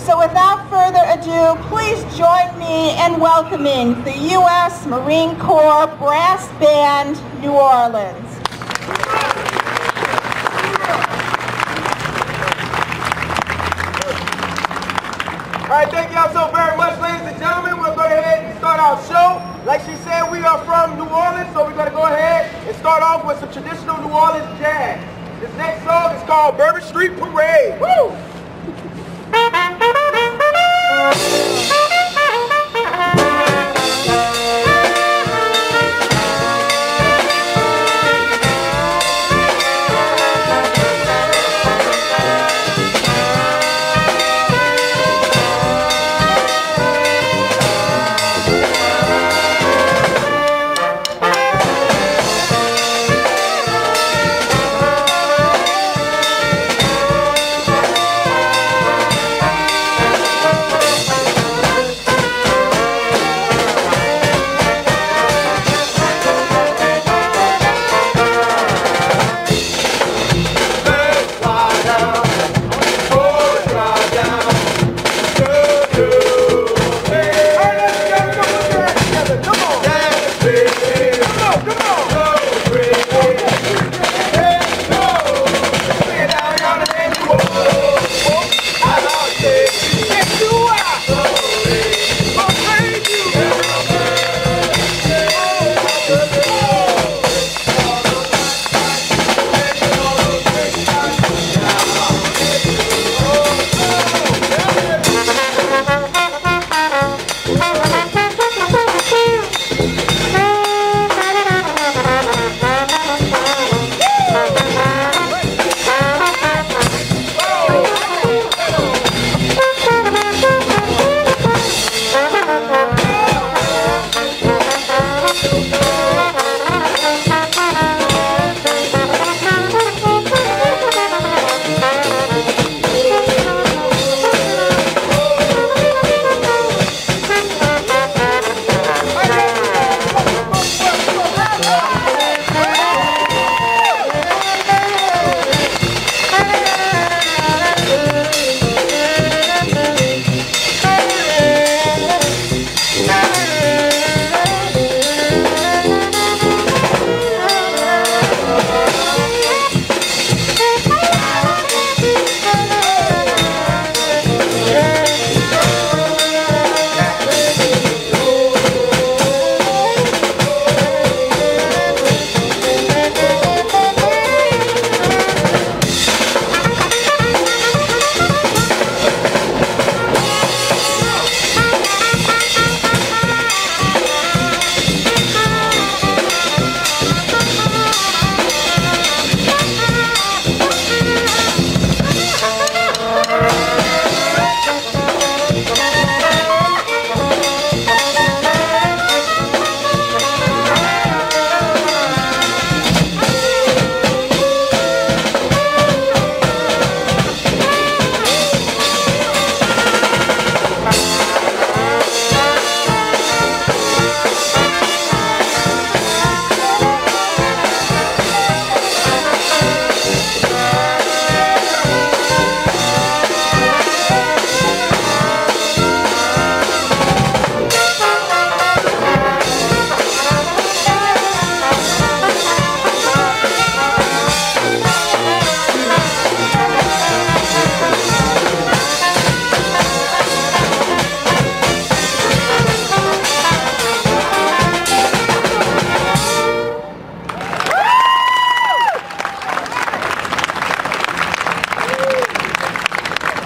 So without further ado, please join me in welcoming the U.S. Marine Corps Brass Band, New Orleans. All right, thank y'all so very much, ladies and gentlemen. We'll go ahead and start our show. Like she said, we are from New Orleans, so we're going to go ahead and start off with some traditional New Orleans jazz. This next song is called Bourbon Street Parade. Woo!